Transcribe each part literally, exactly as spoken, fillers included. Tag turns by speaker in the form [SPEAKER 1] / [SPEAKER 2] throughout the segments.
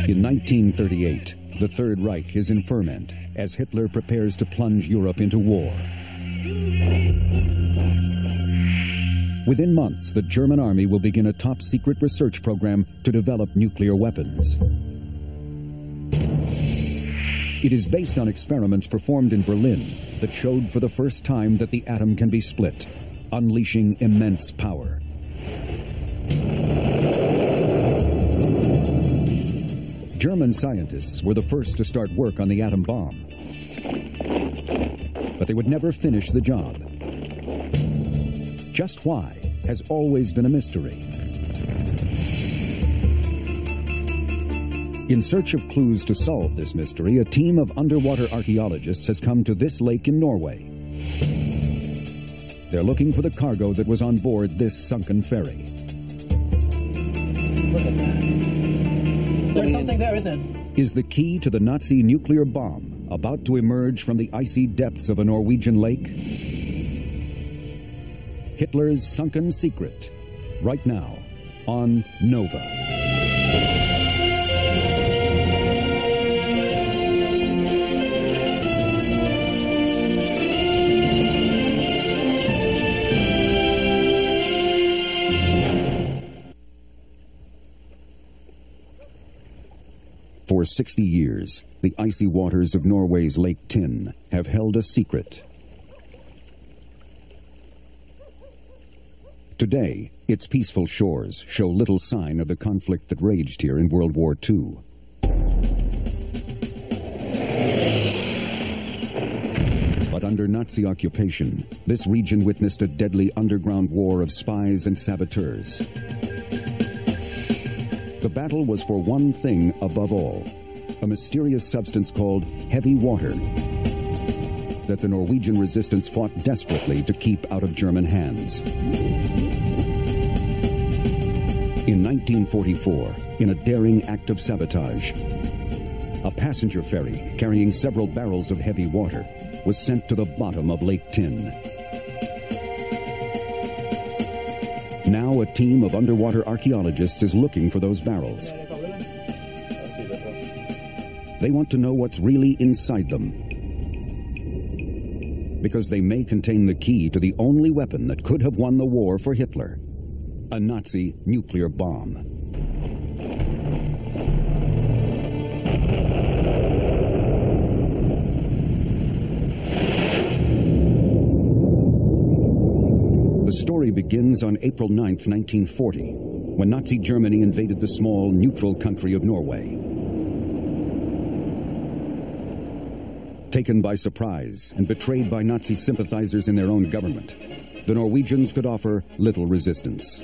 [SPEAKER 1] In nineteen thirty-eight, the Third Reich is in ferment as Hitler prepares to plunge Europe into war. Within months, the German army will begin a top-secret research program to develop nuclear weapons. It is based on experiments performed in Berlin that showed for the first time that the atom can be split, unleashing immense power. German scientists were the first to start work on the atom bomb. But they would never finish the job. Just why has always been a mystery. In search of clues to solve this mystery, a team of underwater archaeologists has come to this lake in Norway. They're looking for the cargo that was on board this sunken ferry.
[SPEAKER 2] Look at that. There's something there, isn't it?
[SPEAKER 1] Is the key to the Nazi nuclear bomb about to emerge from the icy depths of a Norwegian lake? Hitler's sunken secret, right now on Nova. For sixty years, the icy waters of Norway's Lake Tinn have held a secret. Today, its peaceful shores show little sign of the conflict that raged here in World War Two. But under Nazi occupation, this region witnessed a deadly underground war of spies and saboteurs. The battle was for one thing above all, a mysterious substance called heavy water that the Norwegian resistance fought desperately to keep out of German hands. In nineteen forty-four, in a daring act of sabotage, a passenger ferry carrying several barrels of heavy water was sent to the bottom of Lake Tinn. Now a team of underwater archaeologists is looking for those barrels. They want to know what's really inside them, because they may contain the key to the only weapon that could have won the war for Hitler, a Nazi nuclear bomb. The story begins on April ninth, nineteen forty, when Nazi Germany invaded the small, neutral country of Norway. Taken by surprise and betrayed by Nazi sympathizers in their own government, the Norwegians could offer little resistance.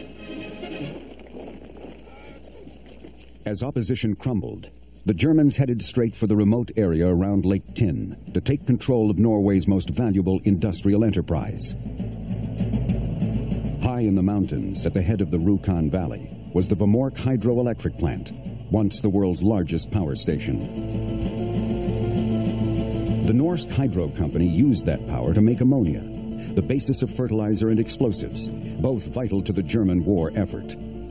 [SPEAKER 1] As opposition crumbled, the Germans headed straight for the remote area around Lake Tinn to take control of Norway's most valuable industrial enterprise. High in the mountains at the head of the Rjukan Valley was the Vemork hydroelectric plant, once the world's largest power station. The Norsk Hydro Company used that power to make ammonia, the basis of fertilizer and explosives, both vital to the German war effort.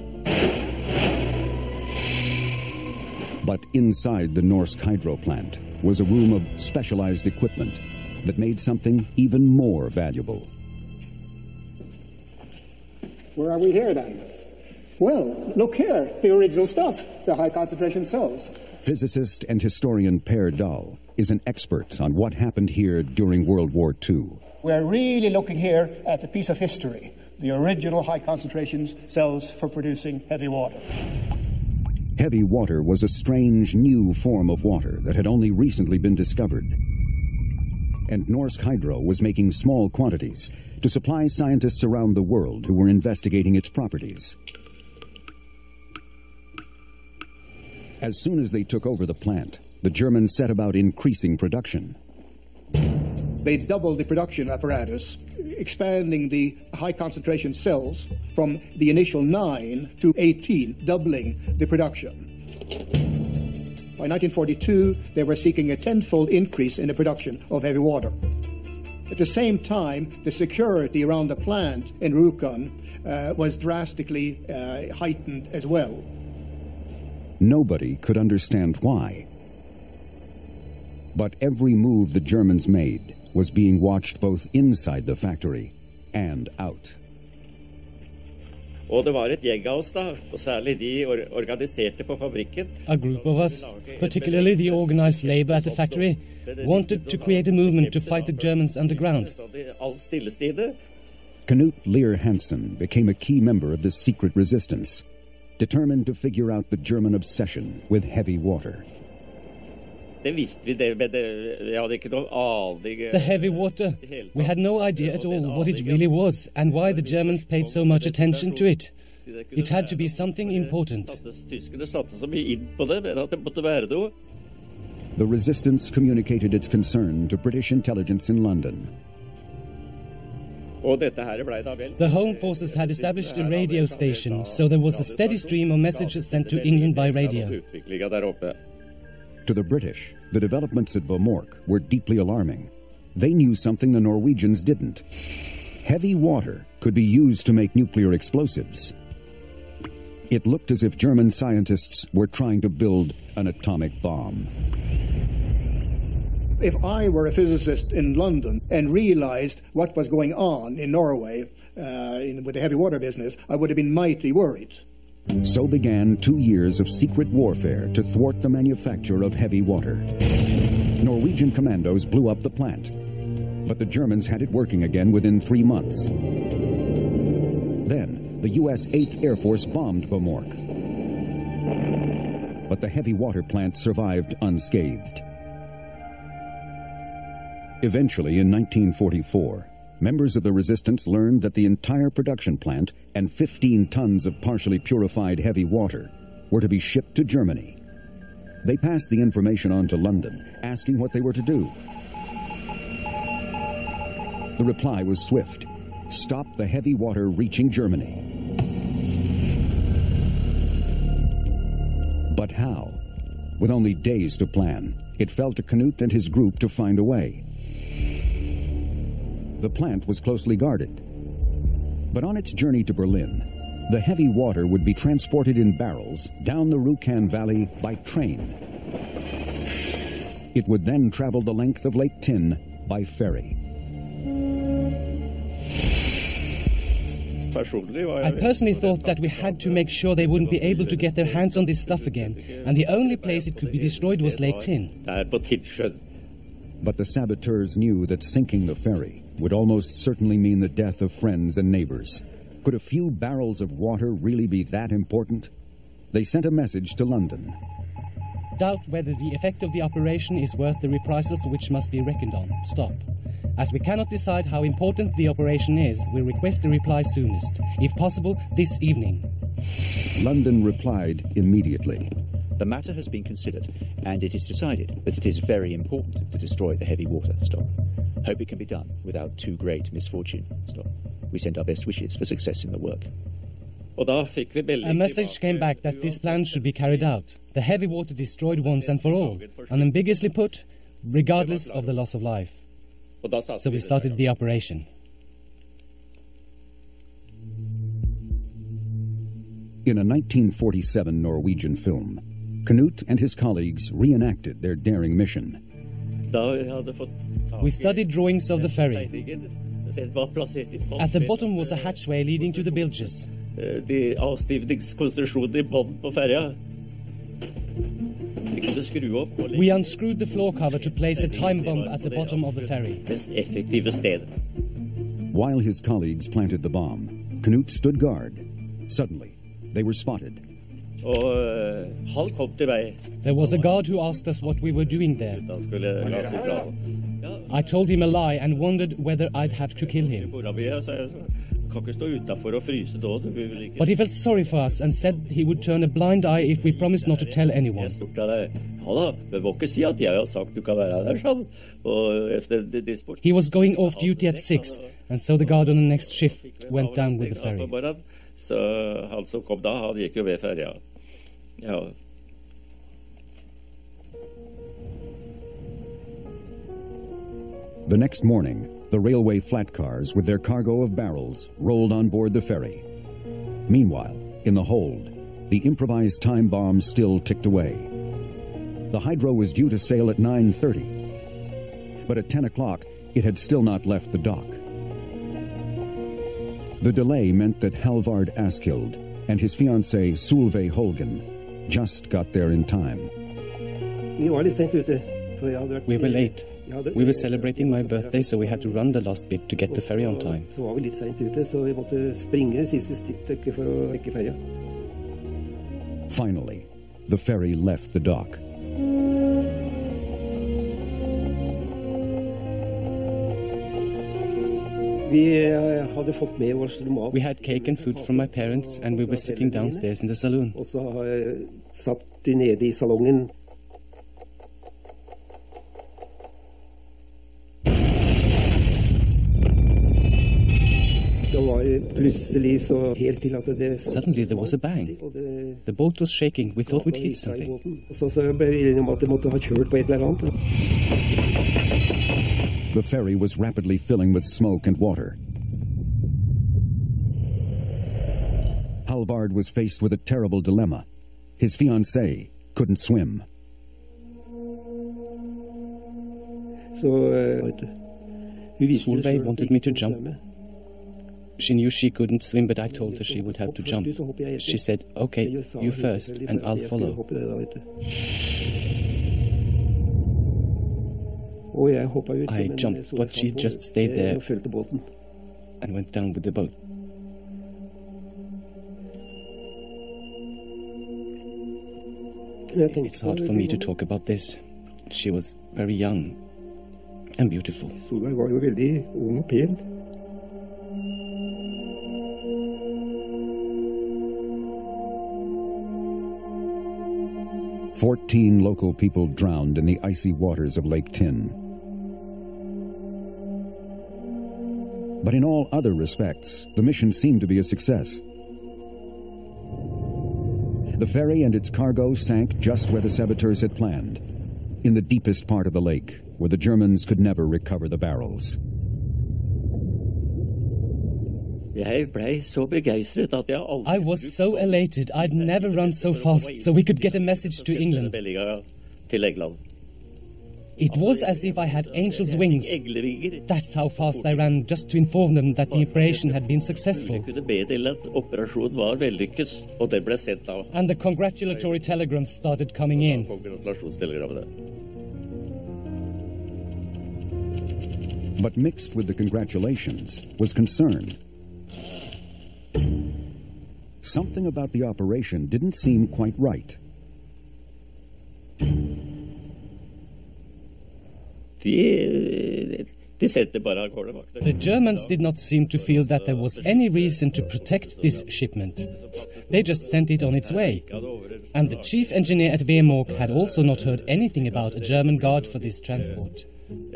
[SPEAKER 1] But inside the Norsk Hydro plant was a room of specialized equipment that made something even more valuable.
[SPEAKER 3] Where are we here, then? Well, look here, the original stuff, the high-concentration cells.
[SPEAKER 1] Physicist and historian Per Dahl is an expert on what happened here during World War Two.
[SPEAKER 3] We're really looking here at a piece of history, the original high-concentration cells for producing heavy water.
[SPEAKER 1] Heavy water was a strange new form of water that had only recently been discovered. And Norsk Hydro was making small quantities to supply scientists around the world who were investigating its properties. As soon as they took over the plant, the Germans set about increasing production.
[SPEAKER 3] They doubled the production apparatus, expanding the high-concentration cells from the initial nine to eighteen, doubling the production. By nineteen forty-two, they were seeking a tenfold increase in the production of heavy water. At the same time, the security around the plant in Rjukan uh, was drastically uh, heightened as well.
[SPEAKER 1] Nobody could understand why. But every move the Germans made was being watched both inside the factory and out.
[SPEAKER 4] Og det var et gjeng av oss da, og særlig de or organiserte på fabrikken.
[SPEAKER 2] A group of us, particularly the organized labor at the factory, wanted to create a movement to fight the Germans underground.
[SPEAKER 4] Alt stillestide.
[SPEAKER 1] Knut Lear Hansen became a key member of the secret resistance, determined to figure out the German obsession with heavy water.
[SPEAKER 4] Det visste vi, det, men det, vi hadde ikke noe aning.
[SPEAKER 2] The heavy water. We had no idea at all what it really was and why the Germans paid so much attention to it. It had to be something important.
[SPEAKER 4] Tyskerne satte så mye inn på det, men at det måtte være noe.
[SPEAKER 1] The resistance communicated its concern to British intelligence in London.
[SPEAKER 4] Og dette her ble da vel.
[SPEAKER 2] The Home Forces had established a radio station, so there was a steady stream of messages sent to England by radio.
[SPEAKER 4] Utviklingen der oppe.
[SPEAKER 1] To the British, the developments at Vomork were deeply alarming. They knew something the Norwegians didn't. Heavy water could be used to make nuclear explosives. It looked as if German scientists were trying to build an atomic bomb.
[SPEAKER 3] If I were a physicist in London and realized what was going on in Norway uh, in, with the heavy water business, I would have been mighty worried.
[SPEAKER 1] So began two years of secret warfare to thwart the manufacture of heavy water. Norwegian commandos blew up the plant, but the Germans had it working again within three months. Then, the U S eighth Air Force bombed Vomork. But the heavy water plant survived unscathed. Eventually, in nineteen forty-four, members of the resistance learned that the entire production plant and fifteen tons of partially purified heavy water were to be shipped to Germany. They passed the information on to London, asking what they were to do. The reply was swift: stop the heavy water reaching Germany. But how? With only days to plan, it fell to Knut and his group to find a way. The plant was closely guarded. But on its journey to Berlin, the heavy water would be transported in barrels down the Rjukan Valley by train. It would then travel the length of Lake Tinn by ferry.
[SPEAKER 2] I personally thought that we had to make sure they wouldn't be able to get their hands on this stuff again, and the only place it could be destroyed was Lake Tinn.
[SPEAKER 1] But the saboteurs knew that sinking the ferry would almost certainly mean the death of friends and neighbors. Could a few barrels of water really be that important? They sent a message to London.
[SPEAKER 2] Doubt whether the effect of the operation is worth the reprisals which must be reckoned on. Stop. As we cannot decide how important the operation is, we request a reply soonest, if possible, this evening.
[SPEAKER 1] London replied immediately.
[SPEAKER 5] The matter has been considered, and it is decided that it is very important to destroy the heavy water. Stop. Hope it can be done without too great misfortune. Stop. We send our best wishes for success in the work.
[SPEAKER 2] A message came back that this plan should be carried out. The heavy water destroyed once and for all, unambiguously put, regardless of the loss of life. So we started the operation.
[SPEAKER 1] In a nineteen forty-seven Norwegian film, Knut and his colleagues reenacted their daring mission.
[SPEAKER 2] We studied drawings of the ferry. At the bottom was a hatchway leading to the bilges. We unscrewed the floor cover to place a time bomb at the bottom of the ferry.
[SPEAKER 1] While his colleagues planted the bomb, Knut stood guard. Suddenly, they were spotted.
[SPEAKER 2] There was a guard who asked us what we were doing there. I told him a lie and wondered whether I'd have to kill him. But he felt sorry for us and said he would turn a blind eye if we promised not to tell anyone. He was going off duty at six, and so the guard on the next shift went down with the ferry.
[SPEAKER 4] Så han som kom da, han gikk jo ved ferja. Ja.
[SPEAKER 1] The next morning, the railway flat cars with their cargo of barrels rolled on board the ferry. Meanwhile, in the hold, the improvised time bomb still ticked away. The Hydro was due to sail at nine thirty, but at ten o'clock, it had still not left the dock. The delay meant that Halvard Askild and his fiancée Solveig Holgen just got there in time.
[SPEAKER 6] We were
[SPEAKER 2] late. We were celebrating my birthday, so we had to run the last bit to get the ferry on time.
[SPEAKER 1] Finally, the ferry left the dock.
[SPEAKER 2] We had cake and food from my parents, and we were sitting downstairs in the saloon. Suddenly there was a bang. The boat was shaking. We thought we'd hit something.
[SPEAKER 1] The ferry was rapidly filling with smoke and water. Halvard was faced with a terrible dilemma. His fiancée couldn't swim.
[SPEAKER 2] Solveig wanted me to jump. She knew she couldn't swim, but I told her she would have to jump. She said, "Okay, you first, and I'll follow." I jumped, but she just stayed there and went down with the boat. It's hard for me to talk about this. She was very young and beautiful.
[SPEAKER 1] Fourteen local people drowned in the icy waters of Lake Tinn. But in all other respects, the mission seemed to be a success. The ferry and its cargo sank just where the saboteurs had planned, in the deepest part of the lake, where the Germans could never recover the barrels.
[SPEAKER 4] I
[SPEAKER 2] was so elated. I'd never run so fast so we could get a message to England. It was as if I had angel's wings. That's how fast I ran, just to inform them that the operation had been successful. And the congratulatory telegrams started coming in.
[SPEAKER 1] But mixed with the congratulations was concern. Something about the operation didn't seem quite right.
[SPEAKER 2] The Germans did not seem to feel that there was any reason to protect this shipment. They just sent it on its way. And the chief engineer at Vemork had also not heard anything about a German guard for this transport.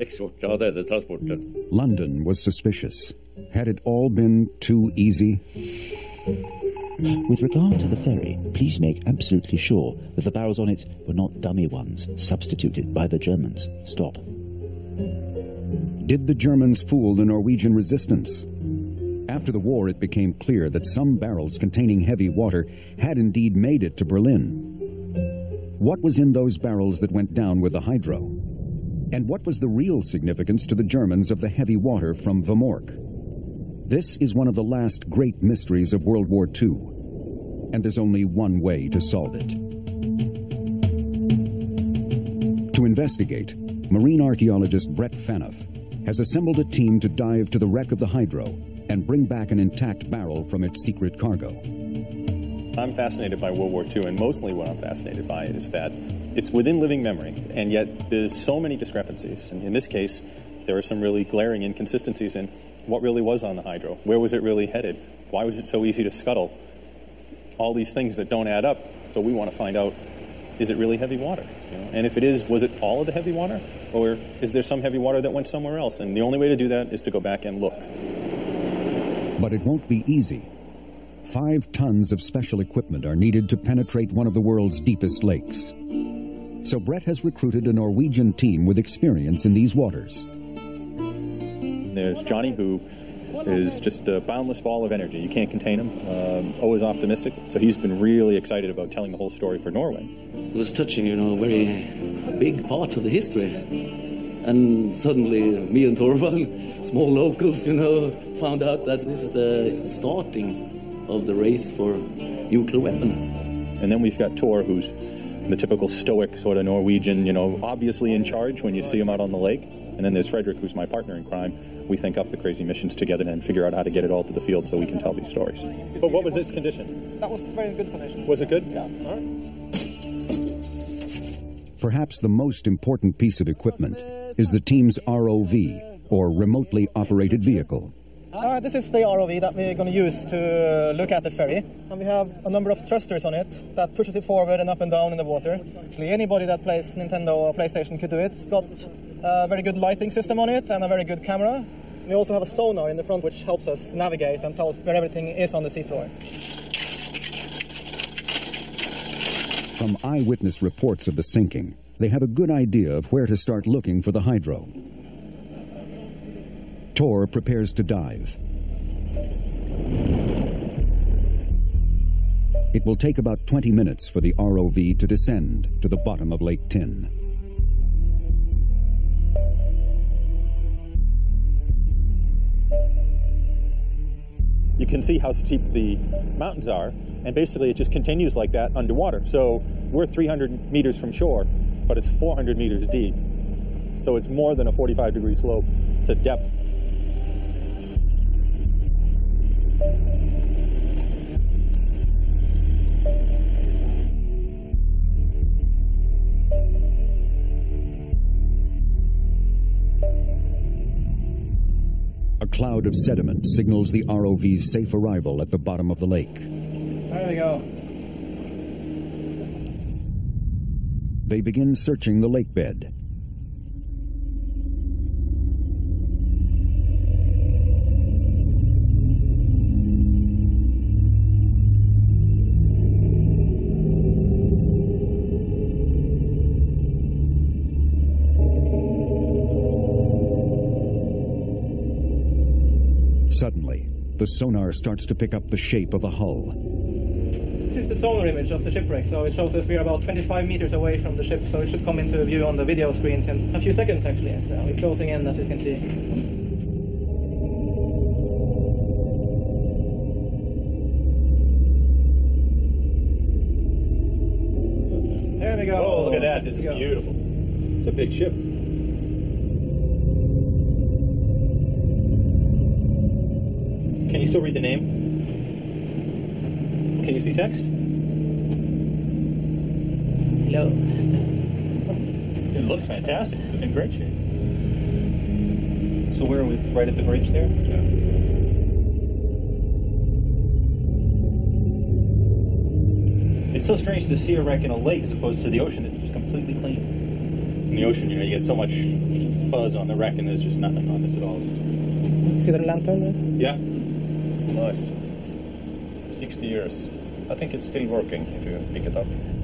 [SPEAKER 1] London was suspicious. Had it all been too easy?
[SPEAKER 5] With regard to the ferry, please make absolutely sure that the barrels on it were not dummy ones substituted by the Germans. Stop.
[SPEAKER 1] Did the Germans fool the Norwegian resistance? After the war, it became clear that some barrels containing heavy water had indeed made it to Berlin. What was in those barrels that went down with the Hydro? And what was the real significance to the Germans of the heavy water from Vemork? This is one of the last great mysteries of World War Two, and there's only one way to solve it. To investigate, marine archaeologist Brett Phaneuf has assembled a team to dive to the wreck of the Hydro and bring back an intact barrel from its secret cargo.
[SPEAKER 7] I'm fascinated by World War Two, and mostly what I'm fascinated by is that it's within living memory, and yet there's so many discrepancies. And in this case, there are some really glaring inconsistencies in what really was on the Hydro. Where was it really headed? Why was it so easy to scuttle? All these things that don't add up. So we want to find out, is it really heavy water? You know? And if it is, was it all of the heavy water? Or is there some heavy water that went somewhere else? And the only way to do that is to go back and look.
[SPEAKER 1] But it won't be easy. Five tons of special equipment are needed to penetrate one of the world's deepest lakes. So Brett has recruited a Norwegian team with experience in these waters.
[SPEAKER 7] There's Johnny, who is just a boundless ball of energy. You can't contain him. Um, always optimistic. So he's been really excited about telling the whole story for Norway.
[SPEAKER 8] It was touching, you know, a very big part of the history. And suddenly me and Torvald, small locals, you know, found out that this is the starting of the race for nuclear weapon.
[SPEAKER 7] And then we've got Tor, who's the typical stoic sort of Norwegian, you know, obviously in charge when you see him out on the lake. And then there's Frederick, who's my partner in crime. We think up the crazy missions together and figure out how to get it all to the field so we can tell these stories. But what was its condition?
[SPEAKER 9] That was very good condition.
[SPEAKER 7] Was it good?
[SPEAKER 9] Yeah. All right.
[SPEAKER 1] Perhaps the most important piece of equipment is the team's R O V, or remotely operated vehicle.
[SPEAKER 9] Uh, this is the R O V that we're going to use to look at the ferry. And we have a number of thrusters on it that pushes it forward and up and down in the water. Actually, anybody that plays Nintendo or PlayStation could do it. It's got a very good lighting system on it and a very good camera. We also have a sonar in the front which helps us navigate and tell us where everything is on the seafloor.
[SPEAKER 1] From eyewitness reports of the sinking, they have a good idea of where to start looking for the hydro. Tor prepares to dive. It will take about twenty minutes for the R O V to descend to the bottom of Lake Tinn.
[SPEAKER 7] You can see how steep the mountains are, and basically it just continues like that underwater. So we're three hundred meters from shore, but it's four hundred meters deep. So it's more than a forty-five degree slope to depth.
[SPEAKER 1] A cloud of sediment signals the R O V's safe arrival at the bottom of the lake.
[SPEAKER 9] There we go.
[SPEAKER 1] They begin searching the lake bed. Suddenly, the sonar starts to pick up the shape of a hull.
[SPEAKER 9] This is the sonar image of the shipwreck, so it shows us we're about twenty-five meters away from the ship, so it should come into view on the video screens in a few seconds, actually. So we're closing in, as you can see. There we go.
[SPEAKER 7] Oh, look at that. This is beautiful. It's a big ship. Can you still read the name? Can you see text?
[SPEAKER 9] Hello.
[SPEAKER 7] It looks fantastic. It's in great shape. So where are we? Right at the bridge there? Yeah. It's so strange to see a wreck in a lake as opposed to the ocean that's just completely clean. In the ocean, you know, you get so much fuzz on the wreck and there's just nothing on this at all.
[SPEAKER 9] See the lantern there?
[SPEAKER 7] Yeah. It's nice. sixty years. I think it's still working if you pick it up.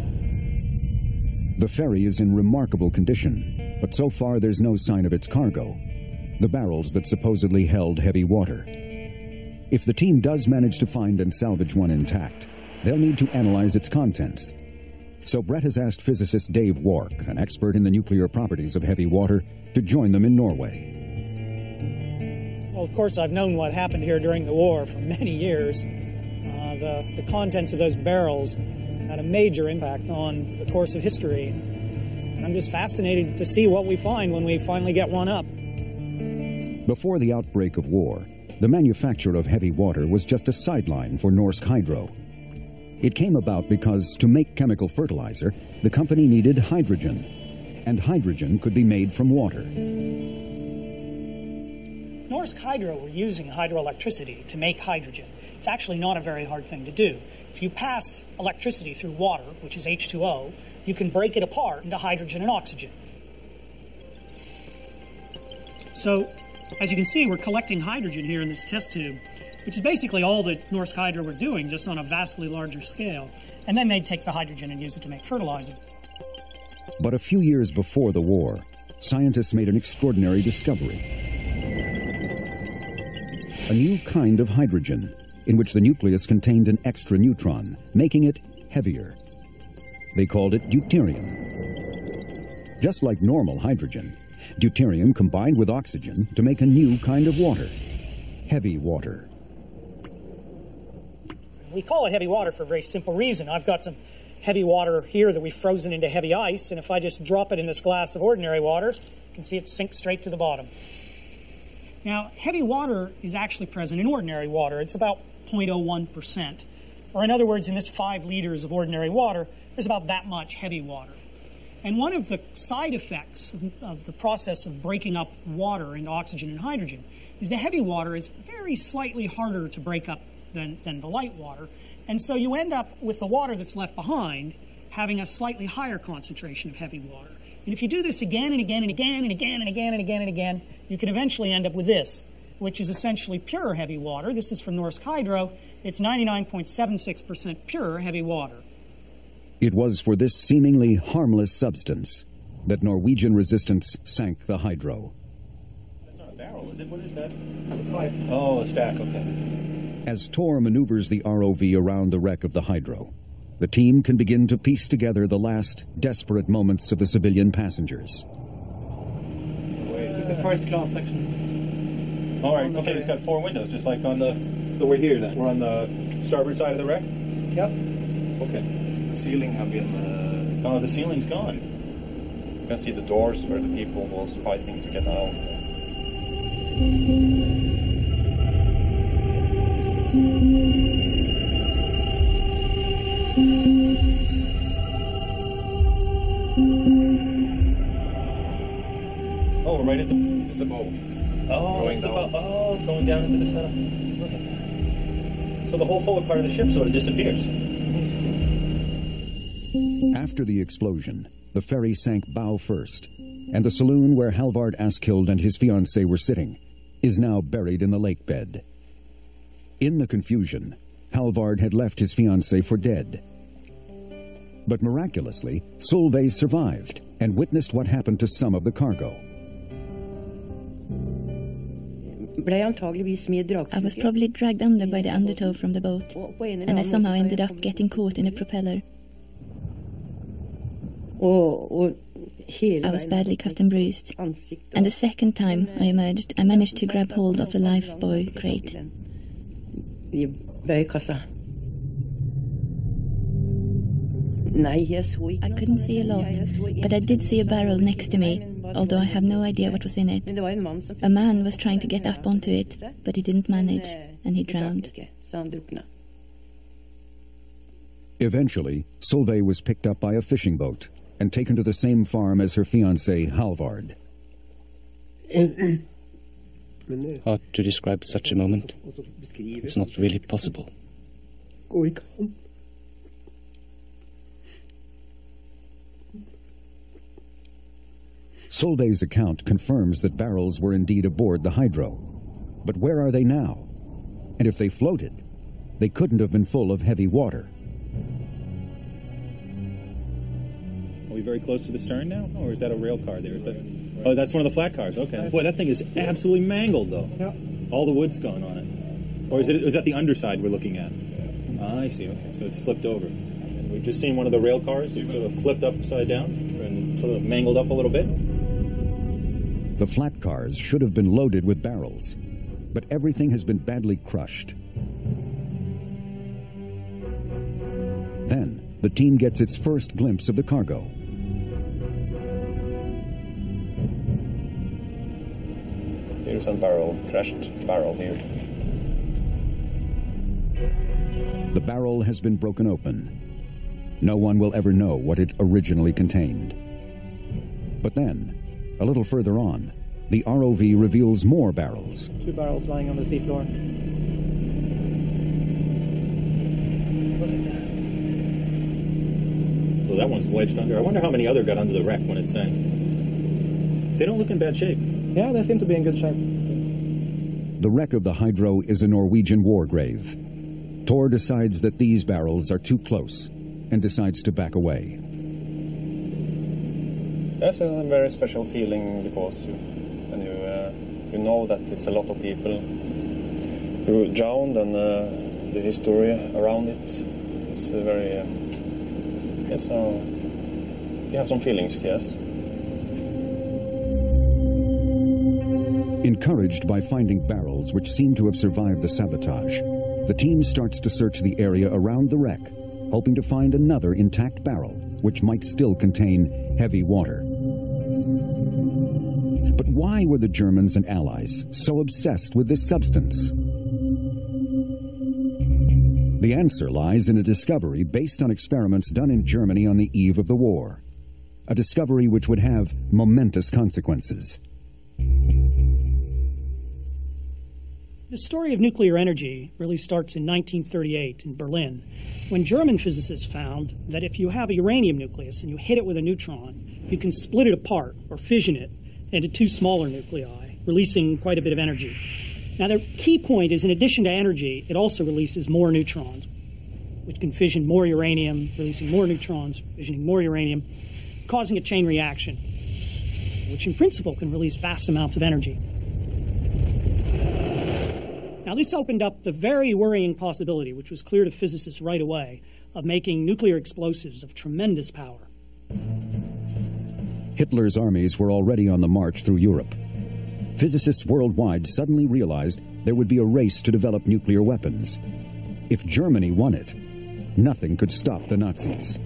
[SPEAKER 1] The ferry is in remarkable condition, but so far there's no sign of its cargo, the barrels that supposedly held heavy water. If the team does manage to find and salvage one intact, they'll need to analyze its contents. So Brett has asked physicist Dave Wark, an expert in the nuclear properties of heavy water, to join them in Norway.
[SPEAKER 10] Well, of course, I've known what happened here during the war for many years. Uh, the, the contents of those barrels had a major impact on the course of history. And I'm just fascinated to see what we find when we finally get one up.
[SPEAKER 1] Before the outbreak of war, the manufacture of heavy water was just a sideline for Norsk Hydro. It came about because to make chemical fertilizer, the company needed hydrogen, and hydrogen could be made from water.
[SPEAKER 10] Norsk Hydro were using hydroelectricity to make hydrogen. It's actually not a very hard thing to do. If you pass electricity through water, which is H two O, you can break it apart into hydrogen and oxygen. So, as you can see, we're collecting hydrogen here in this test tube, which is basically all that Norsk Hydro were doing, just on a vastly larger scale. And then they'd take the hydrogen and use it to make fertilizer.
[SPEAKER 1] But a few years before the war, scientists made an extraordinary discovery. a new kind of hydrogen in which the nucleus contained an extra neutron, making it heavier. They called it deuterium. Just like normal hydrogen, deuterium combined with oxygen to make a new kind of water, heavy water.
[SPEAKER 10] We call it heavy water for a very simple reason. I've got some heavy water here that we've frozen into heavy ice, and if I just drop it in this glass of ordinary water, you can see it sink straight to the bottom. Now, heavy water is actually present in ordinary water. It's about zero point zero one percent. Or in other words, in this five liters of ordinary water, there's about that much heavy water. And one of the side effects of, of the process of breaking up water into oxygen and hydrogen is the heavy water is very slightly harder to break up than, than the light water. And so you end up with the water that's left behind having a slightly higher concentration of heavy water. And if you do this again and again and again and again and again and again and again, you can eventually end up with this, which is essentially pure heavy water. This is from Norsk Hydro. It's ninety-nine point seven six percent pure heavy water.
[SPEAKER 1] It was for this seemingly harmless substance that Norwegian resistance sank the Hydro.
[SPEAKER 7] That's not a barrel, is it? What is that? It's a pipe. Oh, a stack, okay.
[SPEAKER 1] As Tor maneuvers the R O V around the wreck of the Hydro, the team can begin to piece together the last desperate moments of the civilian passengers.
[SPEAKER 7] Wait,
[SPEAKER 9] this is the first class section.
[SPEAKER 7] All right, okay, it's got four windows, just like on the...
[SPEAKER 9] So we're here then?
[SPEAKER 7] We're on the starboard side of the wreck?
[SPEAKER 9] Yep.
[SPEAKER 7] Okay.
[SPEAKER 11] The ceiling have been... Uh,
[SPEAKER 7] oh, the ceiling's gone. You can see the doors where the people was fighting to get out. Oh, we're right at the...
[SPEAKER 11] It's the bow.
[SPEAKER 7] Oh, it's the bow. Oh, it's going down into the setup. Look at that. So the whole forward part of the ship sort of disappears.
[SPEAKER 1] After the explosion, the ferry sank bow first, and the saloon where Halvard Askild and his fiancée were sitting is now buried in the lake bed. In the confusion, Halvard had left his fiancée for dead. But miraculously, Solveig survived and witnessed what happened to some of the cargo.
[SPEAKER 12] I was probably dragged under by the undertow from the boat, and I somehow ended up getting caught in a propeller. I was badly cut and bruised, and the second time I emerged, I managed to grab hold of a lifebuoy crate. I couldn't see a lot, but I did see a barrel next to me, although I have no idea what was in it. A man was trying to get up onto it, but he didn't manage, and he drowned.
[SPEAKER 1] Eventually, Solveig was picked up by a fishing boat and taken to the same farm as her fiancé, Halvard.
[SPEAKER 2] Hard to describe such a moment. It's not really possible.
[SPEAKER 1] Solveig's account confirms that barrels were indeed aboard the Hydro. But where are they now? And if they floated, they couldn't have been full of heavy water.
[SPEAKER 7] Are we very close to the stern now? Or is that a rail car there? Is that... Oh, that's one of the flat cars. Okay. Boy, that thing is absolutely mangled, though.
[SPEAKER 9] Yeah.
[SPEAKER 7] All the wood's gone on it. Or is it? Is that the underside we're looking at? Ah, I see. Okay, so it's flipped over. And we've just seen one of the rail cars. It's sort of flipped upside down and sort of mangled up a little bit.
[SPEAKER 1] The flat cars should have been loaded with barrels, but everything has been badly crushed. Then, the team gets its first glimpse of the cargo.
[SPEAKER 7] Here's a barrel, crashed barrel here.
[SPEAKER 1] The barrel has been broken open. No one will ever know what it originally contained. But then, a little further on, the R O V reveals more barrels.
[SPEAKER 9] Two barrels lying on the seafloor.
[SPEAKER 7] Look at that. So that one's wedged under. I wonder how many other got under the wreck when it sank. They don't look in bad shape.
[SPEAKER 9] Yeah, they seem to be in good shape.
[SPEAKER 1] The wreck of the Hydro is a Norwegian war grave. Tor decides that these barrels are too close and decides to back away.
[SPEAKER 7] That's a very special feeling because you, when you, uh, you know that it's a lot of people were drowned, and uh, the history around it. It's a very, uh, it's uh, you have some feelings, yes.
[SPEAKER 1] Encouraged by finding barrels which seem to have survived the sabotage, the team starts to search the area around the wreck, hoping to find another intact barrel which might still contain heavy water. But why were the Germans and Allies so obsessed with this substance? The answer lies in a discovery based on experiments done in Germany on the eve of the war. A discovery which would have momentous consequences.
[SPEAKER 10] The story of nuclear energy really starts in nineteen thirty-eight in Berlin, when German physicists found that if you have a uranium nucleus and you hit it with a neutron, you can split it apart or fission it into two smaller nuclei, releasing quite a bit of energy. Now, the key point is, in addition to energy, it also releases more neutrons, which can fission more uranium, releasing more neutrons, fissioning more uranium, causing a chain reaction, which in principle can release vast amounts of energy. Now, this opened up the very worrying possibility, which was clear to physicists right away, of making nuclear explosives of tremendous power.
[SPEAKER 1] Hitler's armies were already on the march through Europe. Physicists worldwide suddenly realized there would be a race to develop nuclear weapons. If Germany won it, nothing could stop the Nazis.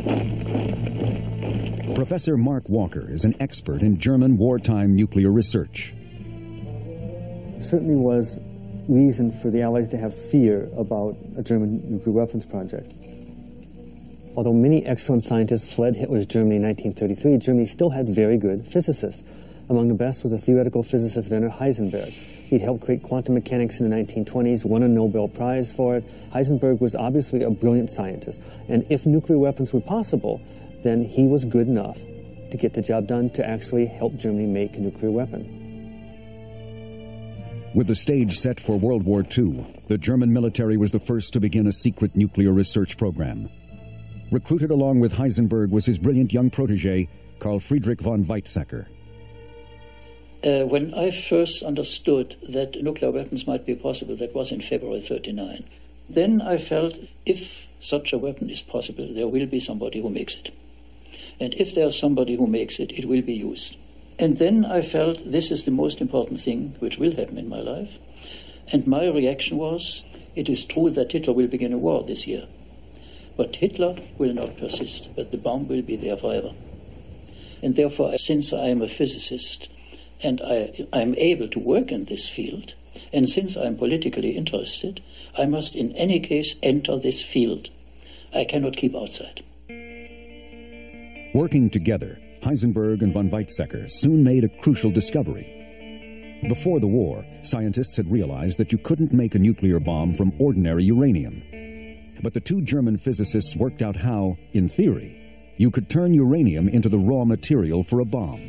[SPEAKER 1] Professor Mark Walker is an expert in German wartime nuclear research.
[SPEAKER 13] There certainly was reason for the Allies to have fear about a German nuclear weapons project. Although many excellent scientists fled Hitler's Germany in nineteen thirty-three, Germany still had very good physicists. Among the best was a theoretical physicist, Werner Heisenberg. He'd helped create quantum mechanics in the nineteen twenties, won a Nobel Prize for it. Heisenberg was obviously a brilliant scientist, and if nuclear weapons were possible, then he was good enough to get the job done to actually help Germany make a nuclear weapon.
[SPEAKER 1] With the stage set for World War Two, the German military was the first to begin a secret nuclear research program. Recruited along with Heisenberg was his brilliant young protege, Carl Friedrich von Weizsäcker.
[SPEAKER 14] Uh, when I first understood that nuclear weapons might be possible, that was in February thirty-nine, then I felt if such a weapon is possible, there will be somebody who makes it. And if there's somebody who makes it, it will be used. And then I felt this is the most important thing which will happen in my life. And my reaction was, it is true that Hitler will begin a war this year. But Hitler will not persist, but the bomb will be there forever. And therefore, since I am a physicist and I am able to work in this field, and since I am politically interested, I must in any case enter this field. I cannot keep outside.
[SPEAKER 1] Working together, Heisenberg and von Weizsäcker soon made a crucial discovery. Before the war, scientists had realized that you couldn't make a nuclear bomb from ordinary uranium. But the two German physicists worked out how, in theory, you could turn uranium into the raw material for a bomb.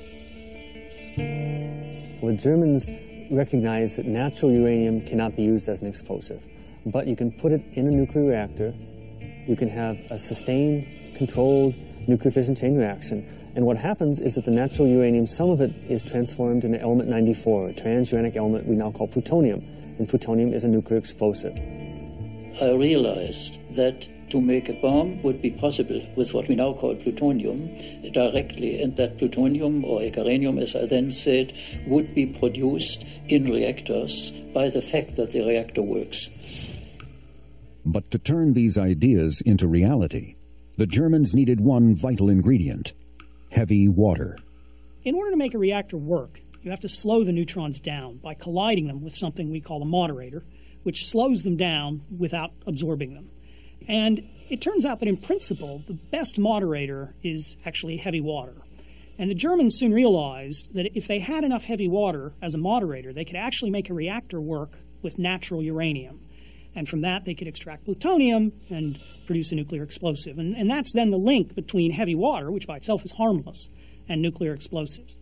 [SPEAKER 13] Well, the Germans recognized that natural uranium cannot be used as an explosive, but you can put it in a nuclear reactor, you can have a sustained, controlled nuclear fission chain reaction, and what happens is that the natural uranium, some of it is transformed into element ninety-four, a transuranic element we now call plutonium, and plutonium is a nuclear explosive.
[SPEAKER 14] I realized that to make a bomb would be possible with what we now call plutonium directly, and that plutonium, or ecuranium as I then said, would be produced in reactors by the fact that the reactor works.
[SPEAKER 1] But to turn these ideas into reality, the Germans needed one vital ingredient: heavy water.
[SPEAKER 10] In order to make a reactor work, you have to slow the neutrons down by colliding them with something we call a moderator, which slows them down without absorbing them. And it turns out that in principle, the best moderator is actually heavy water. And the Germans soon realized that if they had enough heavy water as a moderator, they could actually make a reactor work with natural uranium. And from that, they could extract plutonium and produce a nuclear explosive. And, and that's then the link between heavy water, which by itself is harmless, and nuclear explosives.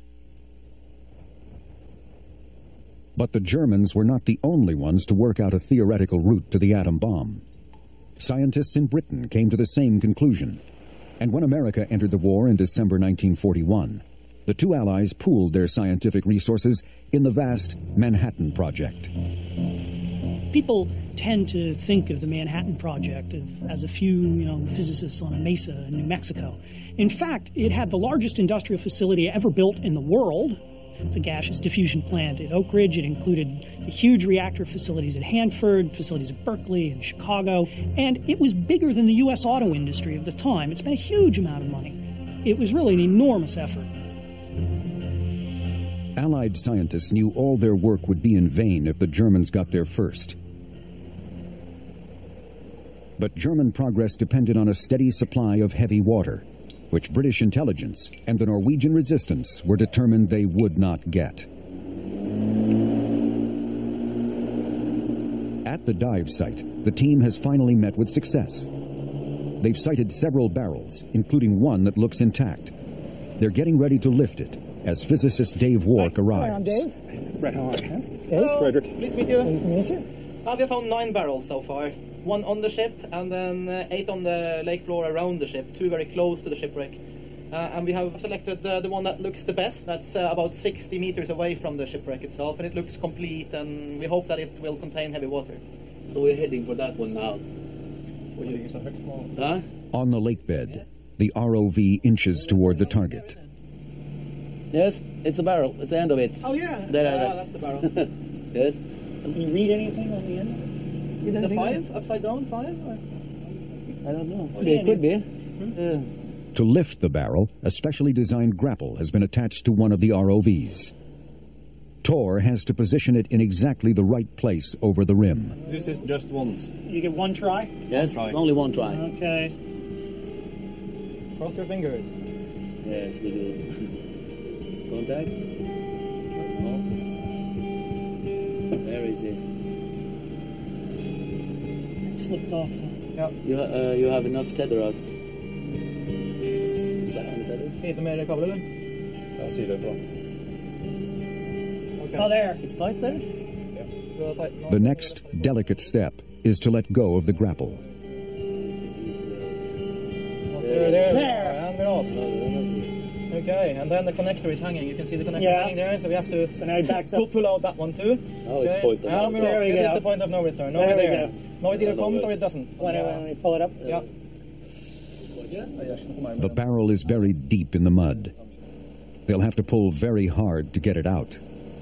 [SPEAKER 1] But the Germans were not the only ones to work out a theoretical route to the atom bomb. Scientists in Britain came to the same conclusion. And when America entered the war in December nineteen forty-one, the two allies pooled their scientific resources in the vast Manhattan Project.
[SPEAKER 10] People tend to think of the Manhattan Project as a few, you know, physicists on a mesa in New Mexico. In fact, it had the largest industrial facility ever built in the world. It's a gaseous diffusion plant at Oak Ridge. It included the huge reactor facilities at Hanford, facilities at Berkeley and Chicago, and it was bigger than the U S auto industry of the time. It spent a huge amount of money. It was really an enormous effort.
[SPEAKER 1] Allied scientists knew all their work would be in vain if the Germans got there first. But German progress depended on a steady supply of heavy water, which British intelligence and the Norwegian resistance were determined they would not get. At the dive site, the team has finally met with success. They've sighted several barrels, including one that looks intact. They're getting ready to lift it as physicist Dave Wark arrives.
[SPEAKER 9] Hi, I'm Dave.
[SPEAKER 15] Brett, how are you?
[SPEAKER 9] Hello,
[SPEAKER 15] Frederick.
[SPEAKER 9] Pleased to meet you. Nice to meet you. Uh, we have found nine barrels so far. One on the ship, and then uh, eight on the lake floor around the ship, two very close to the shipwreck. Uh, and we have selected uh, the one that looks the best. That's uh, about sixty meters away from the shipwreck itself, and it looks complete, and we hope that it will contain heavy water.
[SPEAKER 8] So we're heading for that one now. Huh?
[SPEAKER 1] On the lake bed, the R O V inches toward the target.
[SPEAKER 8] Yes, it's a barrel. It's the end of it.
[SPEAKER 9] Oh, yeah.
[SPEAKER 8] There,
[SPEAKER 9] yeah,
[SPEAKER 8] there.
[SPEAKER 9] That's the barrel.
[SPEAKER 8] Yes.
[SPEAKER 10] Can you read anything on the end?
[SPEAKER 9] Is it a five? Upside down five? Or?
[SPEAKER 8] I don't know. See, it could be.
[SPEAKER 9] Hmm?
[SPEAKER 8] Uh,
[SPEAKER 1] To lift the barrel, a specially designed grapple has been attached to one of the R O Vs. Tor has to position it in exactly the right place over the rim.
[SPEAKER 15] This is just once.
[SPEAKER 10] You get one try?
[SPEAKER 8] Yes,
[SPEAKER 15] Try.
[SPEAKER 8] it's only one try.
[SPEAKER 10] Okay.
[SPEAKER 9] Cross your fingers.
[SPEAKER 8] Yes, we do. Contact. Where is it?
[SPEAKER 10] It slipped off.
[SPEAKER 9] Ja.
[SPEAKER 8] You, ha uh, you have enough tether out. Slack on the tether.
[SPEAKER 9] Lite mer kabel, eller?
[SPEAKER 15] Jeg sier det fra.
[SPEAKER 10] Oh, there.
[SPEAKER 8] It's tight there?
[SPEAKER 9] Yeah.
[SPEAKER 1] The next delicate step is to let go of the grapple.
[SPEAKER 9] There, there,
[SPEAKER 10] there.
[SPEAKER 9] And we're off. Okay, and then the connector is hanging. You can see the connector
[SPEAKER 10] Yeah.
[SPEAKER 9] hanging there, so we have to
[SPEAKER 10] So now he backs
[SPEAKER 9] pull,
[SPEAKER 10] up.
[SPEAKER 9] pull out that one too.
[SPEAKER 8] Oh, it's
[SPEAKER 9] Okay.
[SPEAKER 8] point of
[SPEAKER 9] And we're
[SPEAKER 10] There
[SPEAKER 9] off.
[SPEAKER 10] we
[SPEAKER 9] This
[SPEAKER 10] go.
[SPEAKER 9] is the point of no return. No,
[SPEAKER 10] There
[SPEAKER 9] we're
[SPEAKER 10] we
[SPEAKER 9] there.
[SPEAKER 10] go.
[SPEAKER 9] No, it either
[SPEAKER 8] I love
[SPEAKER 9] comes
[SPEAKER 8] it.
[SPEAKER 9] or it doesn't.
[SPEAKER 10] When,
[SPEAKER 9] Yeah.
[SPEAKER 10] when we pull it up.
[SPEAKER 9] Yeah.
[SPEAKER 1] The barrel is buried deep in the mud. They'll have to pull very hard to get it out.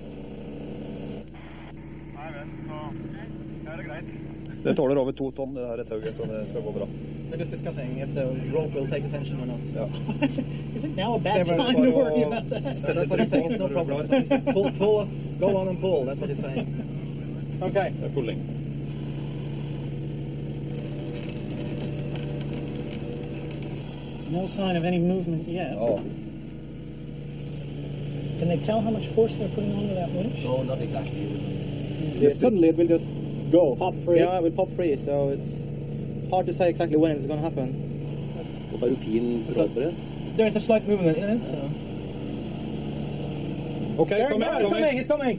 [SPEAKER 15] Det tåler over to tonn, det her tauet, så det skal gå bra.
[SPEAKER 9] We're just discussing if the rope will take attention or not.
[SPEAKER 15] Ja.
[SPEAKER 10] Is it now a bad
[SPEAKER 9] They were-
[SPEAKER 10] time to worry about that?
[SPEAKER 9] So that's what he's saying. It's no problem. That's what he says. Pull, pull, go on and pull. That's what he's saying. Okay.
[SPEAKER 15] Det er pulling.
[SPEAKER 10] No sign of any movement yet.
[SPEAKER 15] Ja.
[SPEAKER 10] Can they tell how much force they're putting onto that winch?
[SPEAKER 8] No, not exactly.
[SPEAKER 9] Yeah, suddenly it will just go. Pop free. Yeah, it will pop free, so it's hard to say exactly when it's going to happen.
[SPEAKER 8] Hvorfor er du fin
[SPEAKER 9] Så-
[SPEAKER 8] på det?
[SPEAKER 9] There is a slight movement in it, so...
[SPEAKER 15] Okay,
[SPEAKER 9] There,
[SPEAKER 15] kom
[SPEAKER 9] no,
[SPEAKER 15] igjen,
[SPEAKER 9] it's
[SPEAKER 15] kom
[SPEAKER 9] coming,
[SPEAKER 15] igjen.
[SPEAKER 9] it's coming!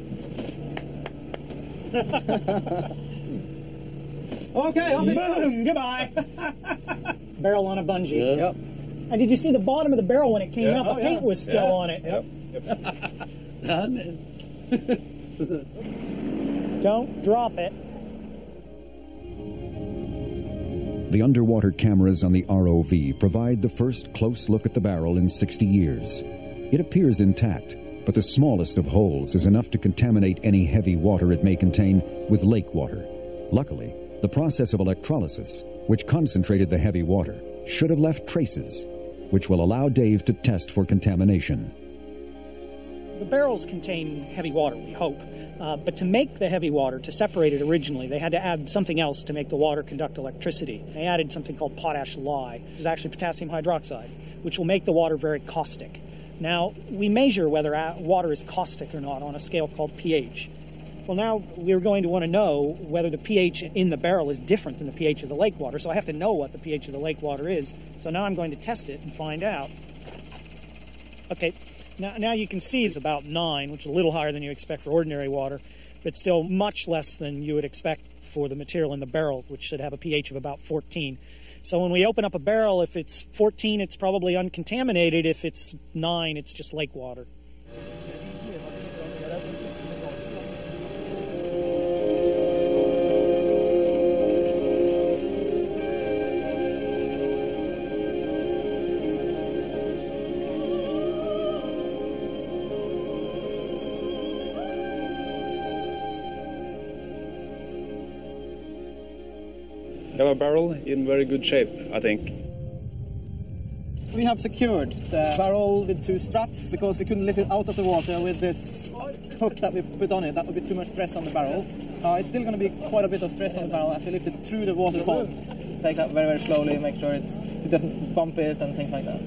[SPEAKER 9] Okay, off it
[SPEAKER 10] Boom!
[SPEAKER 9] goes!
[SPEAKER 10] Goodbye. Barrel on a bungee.
[SPEAKER 8] Yeah.
[SPEAKER 9] Yep.
[SPEAKER 10] And did you see the bottom of the barrel when it came
[SPEAKER 15] Yeah.
[SPEAKER 10] out?
[SPEAKER 15] Oh,
[SPEAKER 10] The paint
[SPEAKER 15] yeah.
[SPEAKER 10] was still
[SPEAKER 15] Yes.
[SPEAKER 10] on it.
[SPEAKER 15] Yep. Yep.
[SPEAKER 10] Don't drop it.
[SPEAKER 1] The underwater cameras on the R O V provide the first close look at the barrel in sixty years. It appears intact, but the smallest of holes is enough to contaminate any heavy water it may contain with lake water. Luckily, the process of electrolysis, which concentrated the heavy water, should have left traces, which will allow Dave to test for contamination.
[SPEAKER 10] The barrels contain heavy water, we hope. Uh, but to make the heavy water, to separate it originally, they had to add something else to make the water conduct electricity. They added something called potash lye, which is actually potassium hydroxide, which will make the water very caustic. Now, we measure whether water is caustic or not on a scale called pH. Well, now we're going to want to know whether the pH in the barrel is different than the pH of the lake water, so I have to know what the pH of the lake water is. So now I'm going to test it and find out. Okay. Now, now you can see it's about nine, which is a little higher than you expect for ordinary water, but still much less than you would expect for the material in the barrel, which should have a pH of about fourteen. So when we open up a barrel, if it's fourteen, it's probably uncontaminated. If it's nine, it's just lake water.
[SPEAKER 15] have a barrel in very good shape, I think.
[SPEAKER 9] We have secured the barrel with two straps because we couldn't lift it out of the water with this hook that we put on it. That would be too much stress on the barrel. Uh, it's still going to be quite a bit of stress on the barrel as we lift it through the waterfall. Take that very, very slowly, make sure it's, it doesn't bump it and things like that.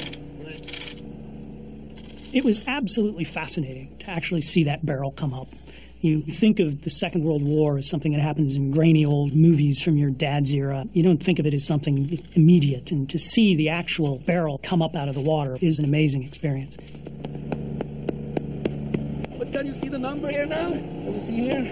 [SPEAKER 16] It was absolutely fascinating to actually see that barrel come up. You think of the Second World War as something that happens in grainy old movies from your dad's era. You don't think of it as something immediate, and to see the actual barrel come up out of the water is an amazing experience.
[SPEAKER 8] But can you see the number here now? Can you see here?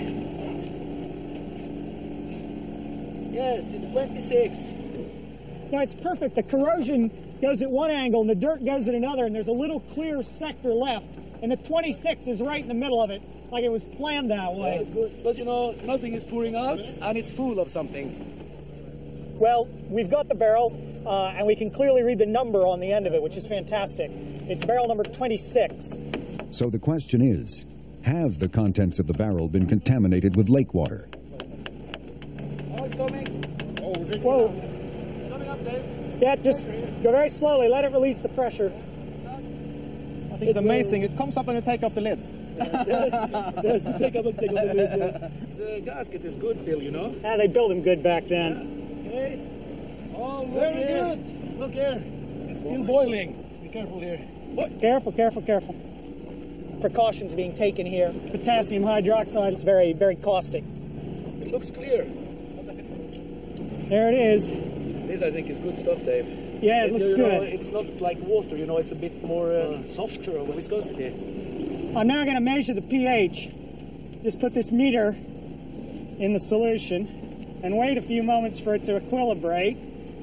[SPEAKER 8] Yes, it's twenty-six.
[SPEAKER 10] No, it's perfect. The corrosion goes at one angle and the dirt goes at another, and there's a little clear sector left, and the twenty-six is right in the middle of it, like it was planned that way.
[SPEAKER 8] That's good. But you know, nothing is pouring out, and it's full of something.
[SPEAKER 10] Well, we've got the barrel, uh, and we can clearly read the number on the end of it, which is fantastic. It's barrel number twenty-six.
[SPEAKER 1] So the question is, have the contents of the barrel been contaminated with lake water?
[SPEAKER 8] Oh, it's coming. Oh,
[SPEAKER 10] whoa.
[SPEAKER 8] It's coming up, Dave.
[SPEAKER 10] Yeah, just go very slowly. Let it release the pressure.
[SPEAKER 9] I think it's amazing. It comes up when you take off the lid.
[SPEAKER 8] yes, yes, you take up and take off the lid, yes. The gasket is good still, you know.
[SPEAKER 10] Yeah, they built them good back then.
[SPEAKER 8] Okay. Oh, look
[SPEAKER 10] Very
[SPEAKER 8] here.
[SPEAKER 10] good.
[SPEAKER 8] Look here. It's still boiling. Be careful here.
[SPEAKER 10] What? Careful, careful, careful. Precautions being taken here. Potassium hydroxide is very, very caustic.
[SPEAKER 8] It looks clear.
[SPEAKER 10] There it is.
[SPEAKER 8] This, I think, is good stuff, Dave.
[SPEAKER 10] Yeah, it, it looks
[SPEAKER 8] you
[SPEAKER 10] good.
[SPEAKER 8] Know, it's not like water, you know, it's a bit more uh, softer of viscosity.
[SPEAKER 10] I'm now going to measure the pH. Just put this meter in the solution and wait a few moments for it to equilibrate.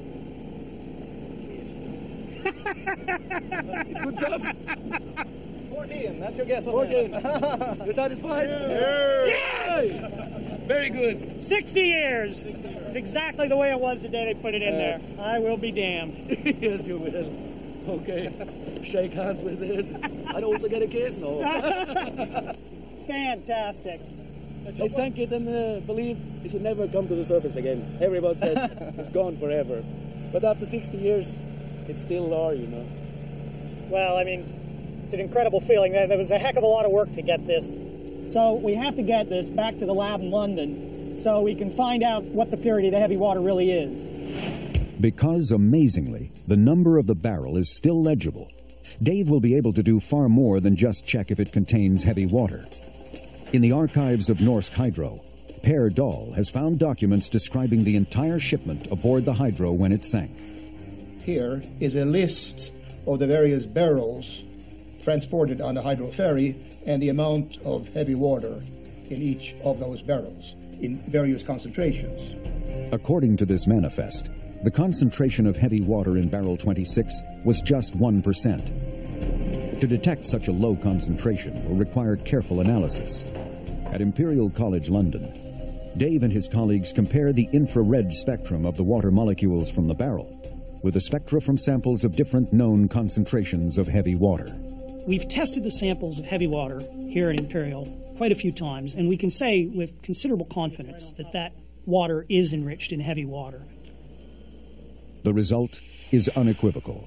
[SPEAKER 8] It's good stuff.
[SPEAKER 9] fourteen, that's your guess.
[SPEAKER 8] fourteen. You're satisfied?
[SPEAKER 10] Yes!
[SPEAKER 8] Yes! Very good.
[SPEAKER 10] sixty years. It's exactly the way it was the day they put it in yes. there. I will be damned.
[SPEAKER 8] Yes, you will. Okay. Shake hands with this. I'd also get a kiss now.
[SPEAKER 10] Fantastic.
[SPEAKER 8] They sank it and uh, believed it should never come to the surface again. Everybody said it's gone forever. But after sixty years, it's still are, you know.
[SPEAKER 10] Well, I mean, it's an incredible feeling. There was a heck of a lot of work to get this. So we have to get this back to the lab in London so we can find out what the purity of the heavy water really is.
[SPEAKER 1] Because, amazingly, the number of the barrel is still legible, Dave will be able to do far more than just check if it contains heavy water. In the archives of Norsk Hydro, Per Dahl has found documents describing the entire shipment aboard the Hydro when it sank.
[SPEAKER 3] Here is a list of the various barrels transported on the Hydro ferry and the amount of heavy water in each of those barrels in various concentrations.
[SPEAKER 1] According to this manifest, the concentration of heavy water in barrel twenty-six was just one percent. To detect such a low concentration will require careful analysis. At Imperial College London, Dave and his colleagues compared the infrared spectrum of the water molecules from the barrel with the spectra from samples of different known concentrations of heavy water.
[SPEAKER 16] We've tested the samples of heavy water here at Imperial quite a few times, and we can say with considerable confidence that that water is enriched in heavy water.
[SPEAKER 1] The result is unequivocal.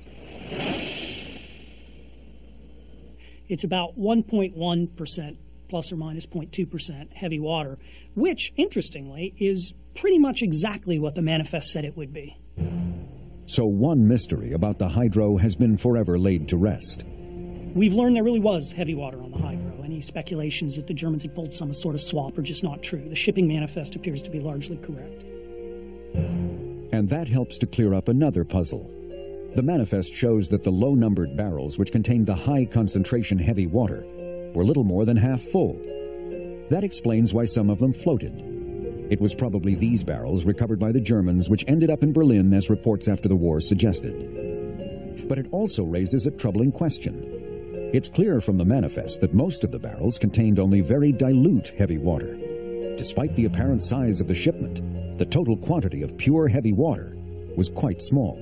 [SPEAKER 16] It's about one point one percent plus or minus zero point two percent heavy water, which, interestingly, is pretty much exactly what the manifest said it would be.
[SPEAKER 1] So one mystery about the Hydro has been forever laid to rest.
[SPEAKER 16] We've learned there really was heavy water on the Hydro. Any speculations that the Germans had pulled some sort of swap are just not true. The shipping manifest appears to be largely correct.
[SPEAKER 1] And that helps to clear up another puzzle. The manifest shows that the low-numbered barrels which contained the high-concentration heavy water were little more than half full. That explains why some of them floated. It was probably these barrels recovered by the Germans which ended up in Berlin, as reports after the war suggested. But it also raises a troubling question. It's clear from the manifest that most of the barrels contained only very dilute heavy water. Despite the apparent size of the shipment, the total quantity of pure heavy water was quite small.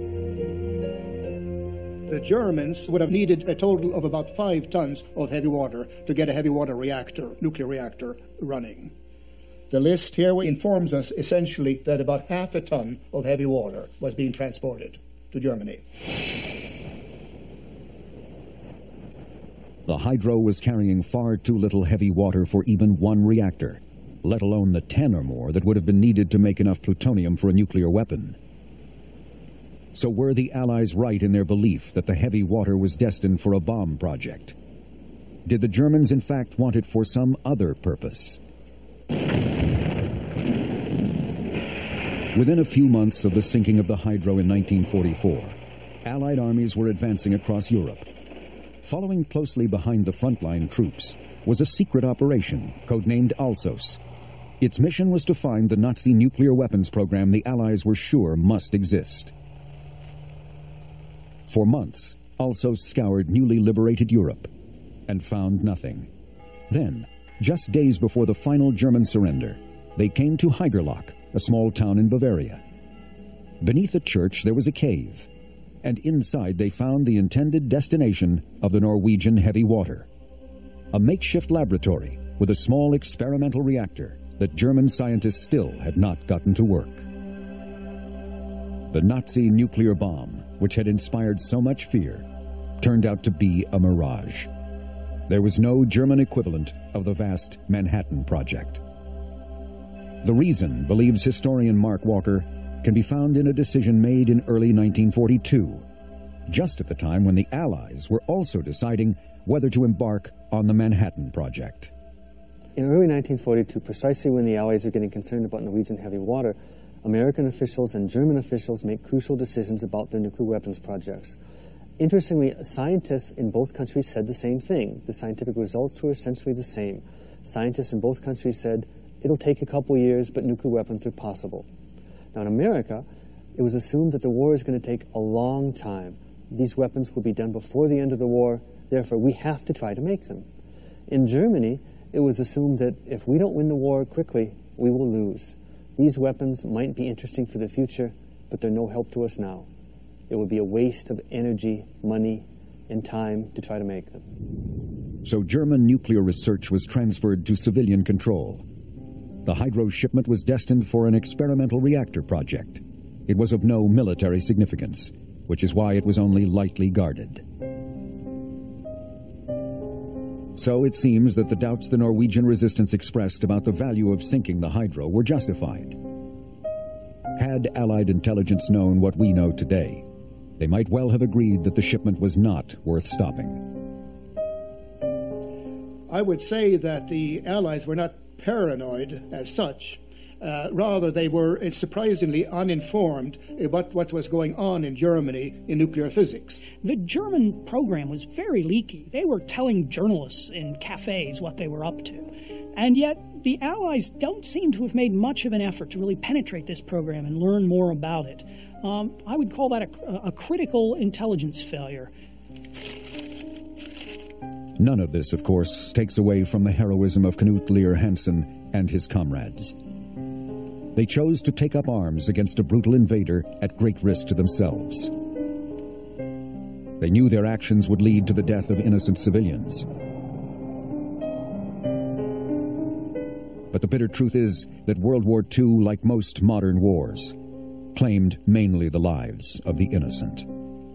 [SPEAKER 3] The Germans would have needed a total of about five tons of heavy water to get a heavy water reactor, nuclear reactor, running. The list here informs us essentially that about half a ton of heavy water was being transported to Germany.
[SPEAKER 1] The Hydro was carrying far too little heavy water for even one reactor, let alone the ten or more that would have been needed to make enough plutonium for a nuclear weapon. So were the Allies right in their belief that the heavy water was destined for a bomb project? Did the Germans in fact want it for some other purpose? Within a few months of the sinking of the Hydro in nineteen forty-four, Allied armies were advancing across Europe. Following closely behind the frontline troops was a secret operation codenamed Alsos. Its mission was to find the Nazi nuclear weapons program the Allies were sure must exist. For months, Alsos scoured newly liberated Europe and found nothing. Then, just days before the final German surrender, they came to Haigerloch, a small town in Bavaria. Beneath a church there was a cave, and inside they found the intended destination of the Norwegian heavy water. A makeshift laboratory with a small experimental reactor that German scientists still had not gotten to work. The Nazi nuclear bomb, which had inspired so much fear, turned out to be a mirage. There was no German equivalent of the vast Manhattan Project. The reason, believes historian Mark Walker, can be found in a decision made in early nineteen forty-two, just at the time when the Allies were also deciding whether to embark on the Manhattan Project.
[SPEAKER 13] In early nineteen forty-two, precisely when the Allies are getting concerned about Norwegian heavy water, American officials and German officials make crucial decisions about their nuclear weapons projects. Interestingly, scientists in both countries said the same thing. The scientific results were essentially the same. Scientists in both countries said, it'll take a couple years, but nuclear weapons are possible. Now in America, it was assumed that the war is going to take a long time. These weapons will be done before the end of the war, therefore we have to try to make them. In Germany, it was assumed that if we don't win the war quickly, we will lose. These weapons might be interesting for the future, but they're no help to us now. It would be a waste of energy, money, and time to try to make them.
[SPEAKER 1] So German nuclear research was transferred to civilian control. The Hydro shipment was destined for an experimental reactor project. It was of no military significance, which is why it was only lightly guarded. So it seems that the doubts the Norwegian resistance expressed about the value of sinking the Hydro were justified. Had Allied intelligence known what we know today, they might well have agreed that the shipment was not worth stopping.
[SPEAKER 3] I would say that the Allies were not paranoid as such. Uh, rather, they were surprisingly uninformed about what was going on in Germany in nuclear physics.
[SPEAKER 16] The German program was very leaky. They were telling journalists in cafes what they were up to. And yet, the Allies don't seem to have made much of an effort to really penetrate this program and learn more about it. Um, I would call that a, a critical intelligence failure.
[SPEAKER 1] None of this, of course, takes away from the heroism of Knut Lear Hansen and his comrades. They chose to take up arms against a brutal invader at great risk to themselves. They knew their actions would lead to the death of innocent civilians. But the bitter truth is that World War Two, like most modern wars, claimed mainly the lives of the innocent.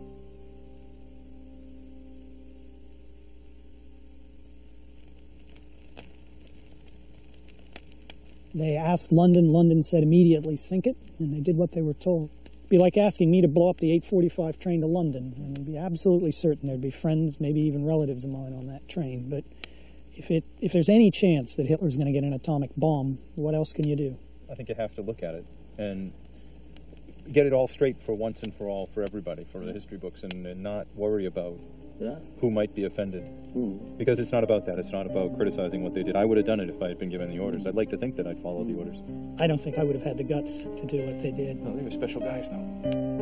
[SPEAKER 16] They asked London. London said immediately, sink it, and they did what they were told. It'd be like asking me to blow up the eight forty-five train to London, and I'd be absolutely certain there'd be friends, maybe even relatives of mine on that train. But if it if there's any chance that Hitler's going to get an atomic bomb, what else can you do?
[SPEAKER 7] I think you have to look at it and get it all straight for once and for all for everybody, for the history books, and, and not worry about
[SPEAKER 8] yes.
[SPEAKER 7] who might be offended.
[SPEAKER 8] Mm.
[SPEAKER 7] Because it's not about that. It's not about criticizing what they did. I would have done it if I had been given the orders. I'd like to think that I'd followed the orders.
[SPEAKER 16] I don't think I would have had the guts to do what they did.
[SPEAKER 7] No, they were special guys, though.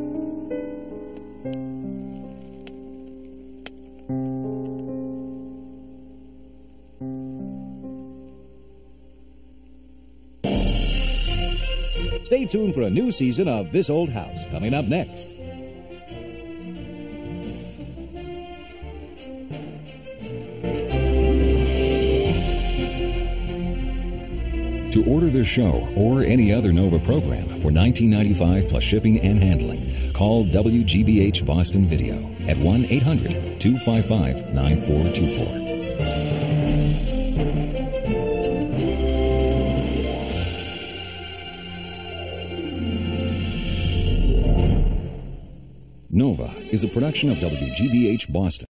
[SPEAKER 17] Stay tuned for a new season of This Old House coming up next.
[SPEAKER 18] To order this show or any other Nova program for nineteen ninety-five dollars plus shipping and handling, call W G B H Boston Video at one eight hundred, two five five, nine four two four. Nova is a production of W G B H Boston.